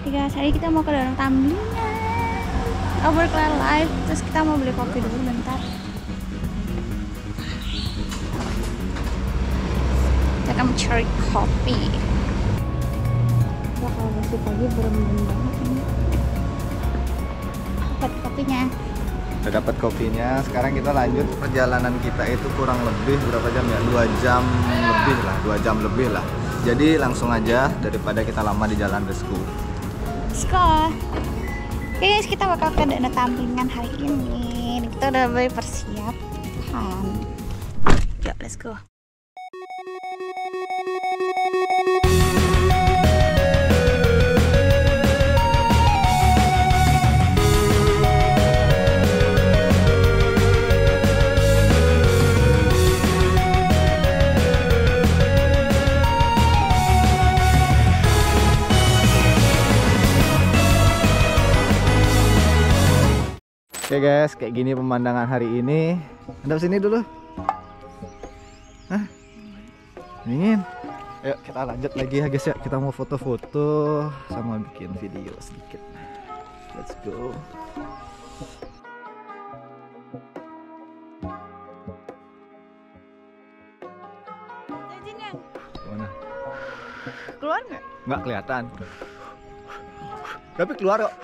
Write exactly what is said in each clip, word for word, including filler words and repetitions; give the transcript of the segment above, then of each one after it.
guys, hari kita mau ke Danau Tamblingan, Overcloud Live. Terus kita mau beli kopi dulu bentar. Kita akan mencari kopi. Wah, kalau masih pagi berembun banget ini. Dapat kopinya. Udah dapat kopinya. Sekarang kita lanjut perjalanan kita itu kurang lebih berapa jam ya? Dua jam lebih lah, dua jam lebih lah. Jadi langsung aja daripada kita lama di jalan, let's go. Let's go. Oke guys, kita bakal ke Danau Tamblingan hari ini. Kita udah beli persiapan. Yuk, let's go. Oke guys, kayak gini pemandangan hari ini. Anda sini dulu. Hah? Dingin. Ayo kita lanjut lagi ya guys ya. Kita mau foto-foto sama bikin video sedikit. Let's go. Mana? Keluar nggak? Nggak kelihatan. Tapi keluar kok.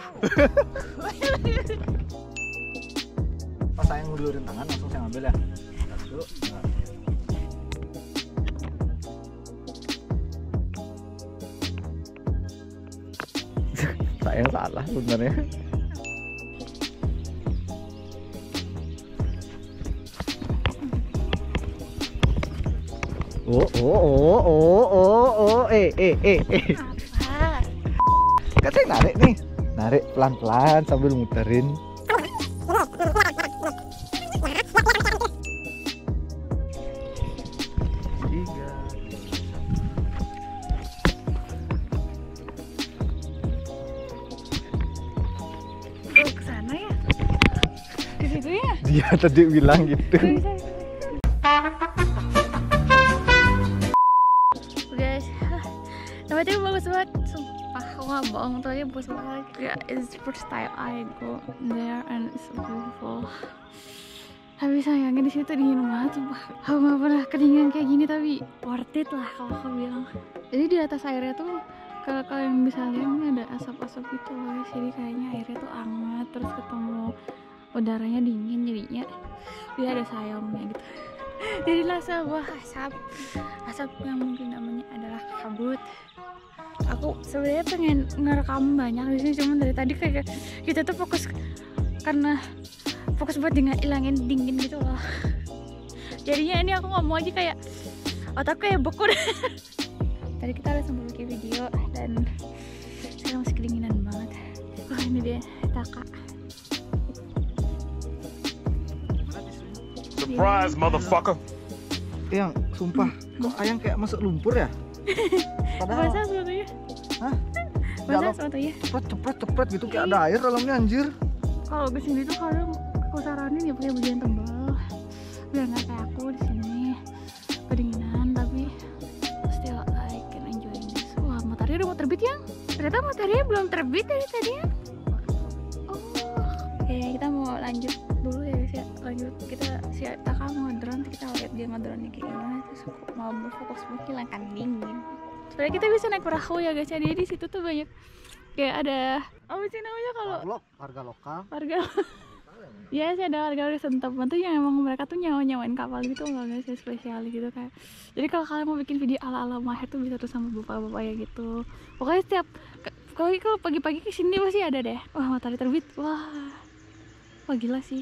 Pas saya ngulurin tangan langsung saya ngambil ya. Satu. Nah. Saya yang salah sebenarnya. Oh oh oh oh oh oh eh eh eh eh. Apa? Katanya narik nih, narik pelan-pelan sambil muterin. Tiga. Oh, ke sana ya? Di situ ya? Dia tadi bilang gitu. Guys, tempatnya bagus banget. Sumpah, aku nggak bohong, tempatnya bagus banget. Yeah, it's the first time I go there and it's so beautiful. Tapi sayangnya di situ dingin banget, sumpah. Aku nggak pernah kedinginan kayak gini, tapi worth it lah kalau aku bilang. Jadi di atas airnya tuh, kalau kalian bisa lihat ini ada asap-asap gitu loh. Jadi kayaknya airnya tuh hangat, terus ketemu udaranya dingin, jadinya dia ada sayangnya gitu. Jadilah sebuah asap, asap yang mungkin namanya adalah kabut. Aku sebenarnya pengen ngerekam banyak di sini, cuman dari tadi kayak kita tuh fokus karena fokus buat dengan ilangin dingin gitu loh. Jadinya ini aku ngomong aja kayak otakku kayak beku. Tadi kita udah sempat bikin video dan sekarang masih kedinginan banget. Wah, ini dia Taka. Surprise, motherfucker. Yang sumpah, kok ayang kayak masuk lumpur ya? Padahal Basah sepatunya. hah? Basah Dalam sepatunya. cepet cepet cepet gitu kayak ada air dalamnya anjir. Kalau kesini tuh kalian aku saranin ya pakai baju yang tebal biar nggak kayak aku di sini kedinginan, tapi still I can enjoy this. Wah, matahari udah mau terbit ya? Ternyata mataharinya belum terbit dari tadi ya. Oh, oke, kita mau lanjut dulu ya guys ya. Lanjut, kita si Taka mau drone, kita lihat dia ngedrone kayak gimana. Terus aku mau berfokus menghilangkan dingin. Sebenarnya kita bisa naik perahu ya guys ya. Jadi di situ tuh banyak kayak ada apa sih namanya kalau Lo harga lokal. warga. Ya sih ada warga-warga setempat tuh yang emang mereka tuh nyawa-nyawain kapal gitu loh guys, spesial gitu kayak. Jadi kalau kalian mau bikin video ala-ala Maher tuh bisa tuh sama bapak-bapak ya gitu. Pokoknya setiap kalau kalau pagi-pagi kesini pasti ada deh. Wah, matahari terbit. Wah, wah gila sih.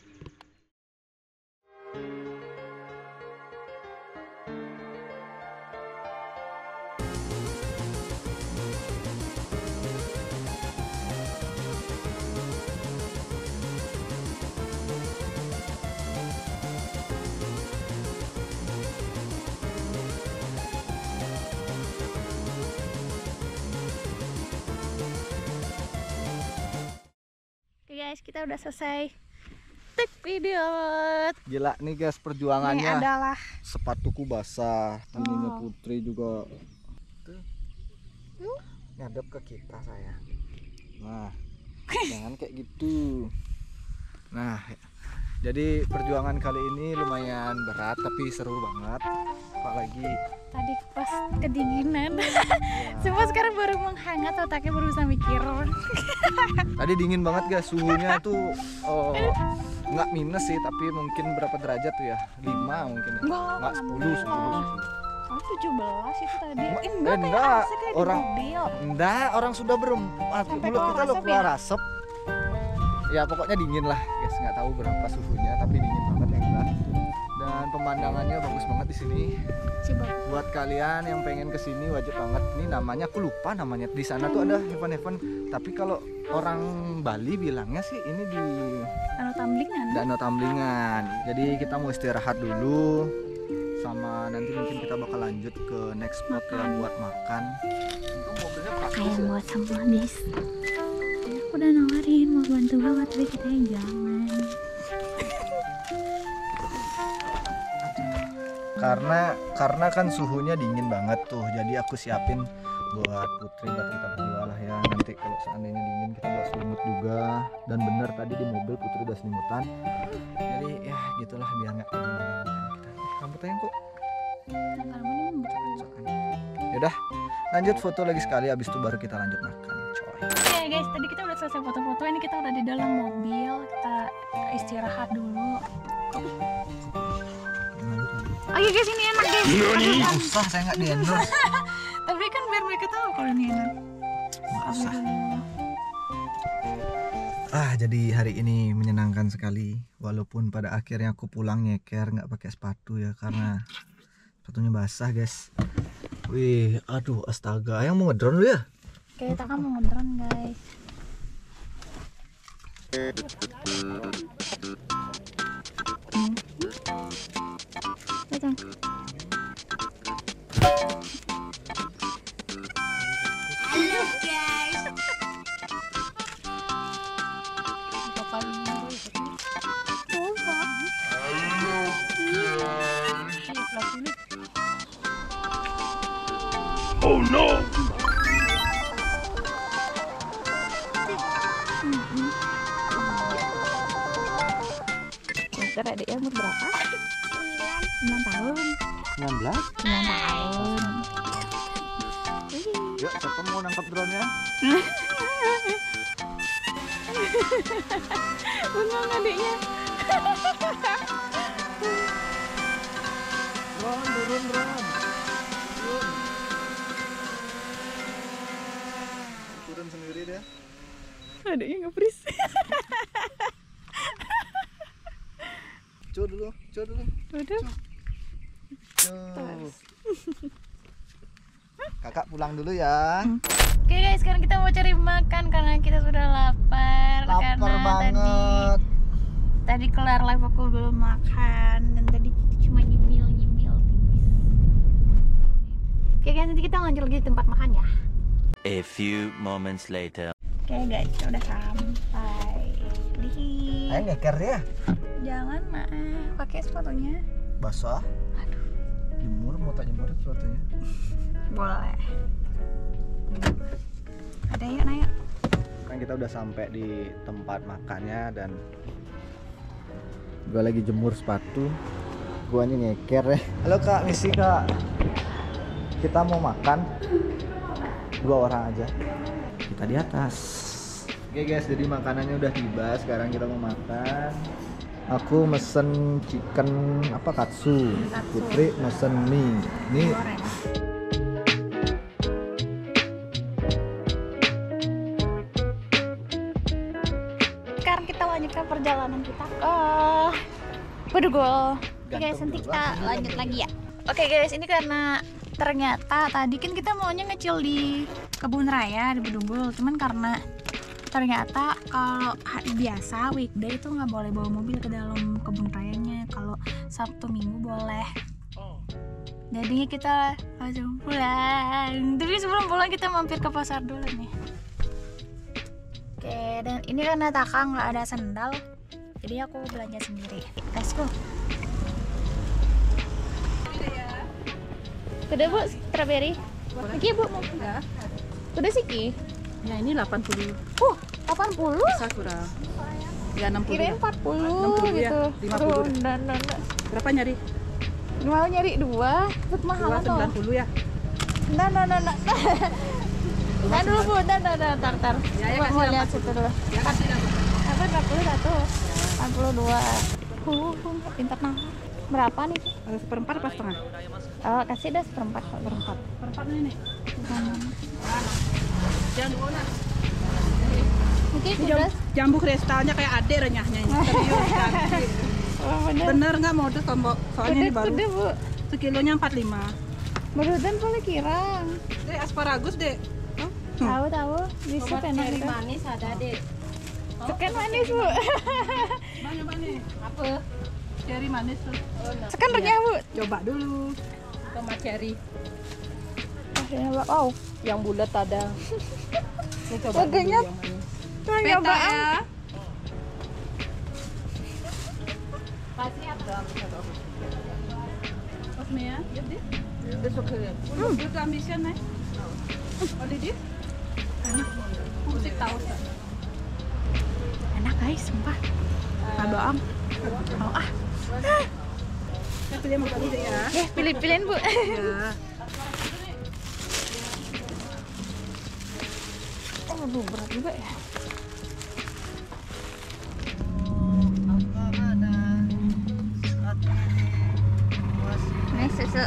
Oke guys, kita udah selesai take video. Gila nih guys Ini perjuangannya. adalah Sepatuku basah, ininya Oh. Putri juga. ngadep ke kita sayang. Nah, jangan kayak gitu. Nah, jadi perjuangan kali ini lumayan berat tapi seru banget. Apalagi tadi pas kedinginan. ya, Semua sekarang baru menghangat, otaknya baru bisa mikir. tadi dingin banget guys, suhunya tuh oh, nggak minus sih, tapi mungkin berapa derajat tuh ya? lima mungkin ya. Nggak sepuluh, sepuluh. Oh, tujuh belas itu tadi. Enggak, Eh, enggak, enggak. kayak asik kayak Orang- di mobil. Enggak, orang sudah berempat. Sampai Mulut keluar kita lo asap keluar ya? asap. Ya pokoknya dingin lah guys, nggak tahu berapa suhunya tapi dingin banget ya enggak. Dan pemandangannya bagus banget di sini. Coba. Buat kalian yang pengen kesini wajib banget. Ini namanya aku lupa namanya. Di sana tuh ada event-event. Tapi kalau orang Bali bilangnya sih ini di Danau Tamblingan. Danau Tamblingan. Jadi kita mau istirahat dulu. Sama nanti mungkin kita bakal lanjut ke next spot ya buat makan. Untung mobilnya praktis Sayang ya. buat semua guys. Aku udah nawarin mau bantu bawa tapi katanya jangan. Karena karena kan suhunya dingin banget tuh. Jadi aku siapin buat Putri, buat kita berdua lah ya. Nanti kalau seandainya dingin kita udah selimut juga. Dan bener tadi di mobil Putri udah selimutan. Jadi ya gitulah biar nggak kedinginan kita. Kamu tanya kok. Yaudah, lanjut foto lagi sekali. Abis itu baru kita lanjut makan, coy. Oke guys, tadi kita udah selesai foto-foto. Ini kita udah di dalam mobil. Kita istirahat dulu. Oke guys, ini enak guys. Nggak usah, saya nggak di endorse. Tapi kan biar mereka tahu kalau ini enak. Nggak usah. Aduh. Ah, jadi hari ini menyenangkan sekali. Walaupun pada akhirnya aku pulang nyeker nggak pakai sepatu ya karena sepatunya basah guys. Wih, aduh astaga. Yang mau ngedrone lu ya? Oke, kita kan mau ngedrone guys. Hmm. Datang. Halo guys. Oh no! Bentar, adiknya umur berapa? enam tahun. sembilan belas. enam tahun. Yuk, siapa mau nangkap drone-nya? Bengong adiknya. Drone, turun drone. Turun. Turun sendiri deh. Adiknya nge-freeze. Cu dulu, cu dulu. Waduh. Cu. Kakak pulang dulu ya. Oke guys, sekarang kita mau cari makan karena kita sudah lapar. Lapar karena banget. Tadi, tadi kelar live aku belum makan dan tadi kita cuma nyemil nyemil tipis. Oke guys, nanti kita lanjut lagi di tempat makan ya. A few moments later. Oke guys, kita udah sampai. Lihi. Ayo ngeker ya. Jangan mah, pakai sepatunya. Basah. Aduh, Jemur, mau tak jemur sepatunya? boleh. Ada yuk, Naya. Kan kita udah sampai di tempat makannya dan gua lagi jemur sepatu. Guanya ngeker ya. Halo Kak, misi Kak. Kita mau makan. Dua orang aja. Kita di atas. Oke guys, jadi makanannya udah tiba. Sekarang kita mau makan. Aku mesen chicken apa katsu. Katsu. Putri mesen mie. Ini Goreng. Sekarang kita lanjutkan perjalanan kita ke Bedugul. Oke guys, nanti kita lanjut lagi ya. Oke guys, ini karena ternyata tadi kan kita maunya ngecil di kebun raya di Bedugul, cuman karena ternyata kalau hari biasa weekday itu nggak boleh bawa mobil ke dalam kebun rayanya. Kalau Sabtu Minggu boleh. Jadinya kita langsung pulang. Tapi sebelum pulang kita mampir ke pasar dulu nih. Oke, dan ini karena Taka nggak ada sendal, jadi aku belanja sendiri. Let's go. Sudah bu, strawberry. Oke bu, mau. Udah sih Ki. Ya ini delapan puluh. Uh, delapan puluh. Sakura. Ya enam puluh. Kirain Ya. empat puluh enam puluh ya, gitu. lima puluh. Aduh, enggak, enggak, enggak. Berapa nyari? Mau nyari dua, itu mahal Dua tuh. sembilan puluh ya. Enggak, enggak, enggak, enggak. Enggak dulu Bu, enggak, enggak, enggak, tar, tar. Ya, ya, Mau- kasih mau lah, lihat kasih. situ dulu. Ya kasih dah. Apa delapan puluh satu? delapan puluh dua. Uh, uh, internal. Berapa nih? Ada seperempat apa setengah? Oh, kasih dah seperempat, seperempat. Seperempat ini nih. Mana? Jangan dibawa. Mungkin Ini sudah. jam- jambu kristalnya kayak ade renyahnya ini. Serius cantik. Oh, bener. Bener nggak modus tombok? Soalnya ini Sudah, baru. sudah, Bu. Sekilonya empat puluh lima. Berudan boleh kirang. Dek, asparagus, Dek. Oh, hmm. Tahu, tahu. Bisa enak gitu. manis ada, Dek. Sekan manis, Bu. Banyak banget. Apa? Cherry manis tuh. Sekan renyah, Bu. Coba dulu. Tomat cherry. Oh, wow. Yang bulat ada. Ini coba Harganya dulu yang manis. tuh nyoba. ya. Kasih apa? Pas Mia, ya deh. Udah suka ya. Udah ambisian nih. Oh di dia? Musik tahu tak? Enak, guys, sumpah. Nggak bohong. Mau ah. Saya pilih mau tadi deh ya. Eh, pilih-pilihin, Bu. Ya. Oh, aduh, berat juga ya. Nih, susu.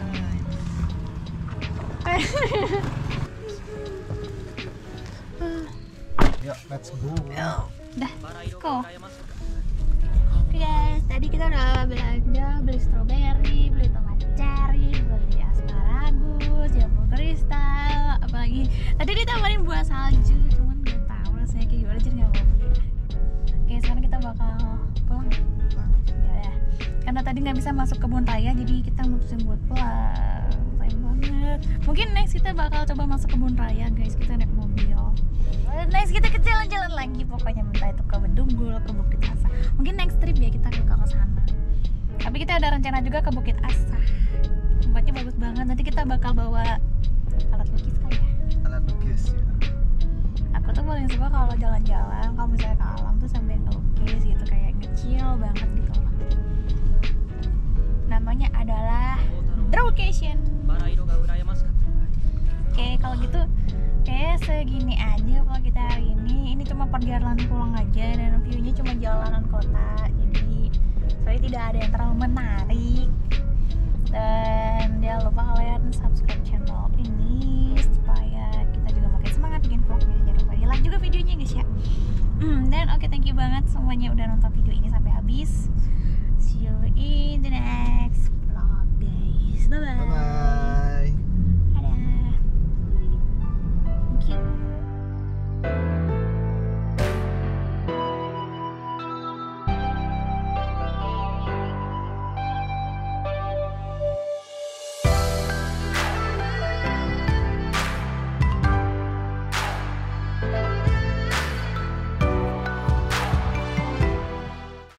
Yuk, let's go. Dah, let's go. Oke guys, tadi kita udah belanja, beli stroberi, beli tomat cherry, beli asparagus, jambu kristal, apalagi tadi ditawarin buah salju, cuman gak tahu rasanya kayak gimana jadi nggak mau beli. Oke, sekarang kita bakal pulang. Ya, ya. Karena tadi nggak bisa masuk kebun raya, jadi kita mutusin buat pulang. Sayang banget. Mungkin next kita bakal coba masuk kebun raya, guys. Kita naik mobil. Next kita ke jalan-jalan lagi, pokoknya entah itu ke Bedunggul, ke Bukit Asa. Mungkin next trip ya kita ke ke sana. Tapi kita ada rencana juga ke Bukit Asa. Tempatnya bagus banget. Nanti kita bakal bawa alat lukis kali ya. Alat lukis ya. Aku tuh paling suka kalau jalan-jalan, kalau misalnya ke alam tuh sambil ngelukis gitu, kayak ngecil banget gitu loh. Namanya adalah Drawcation. Oke, kalau gitu kayak segini aja kalau kita hari ini. Ini cuma perjalanan pulang aja dan view-nya cuma jalanan kota. Jadi soalnya tidak ada yang terlalu menarik. Dan jangan lupa kalian subscribe channel ini supaya kita juga makin semangat bikin vlognya. Jangan lupa di like juga videonya guys ya. Hmm, dan oke, thank you banget semuanya udah nonton video ini sampai habis. See you in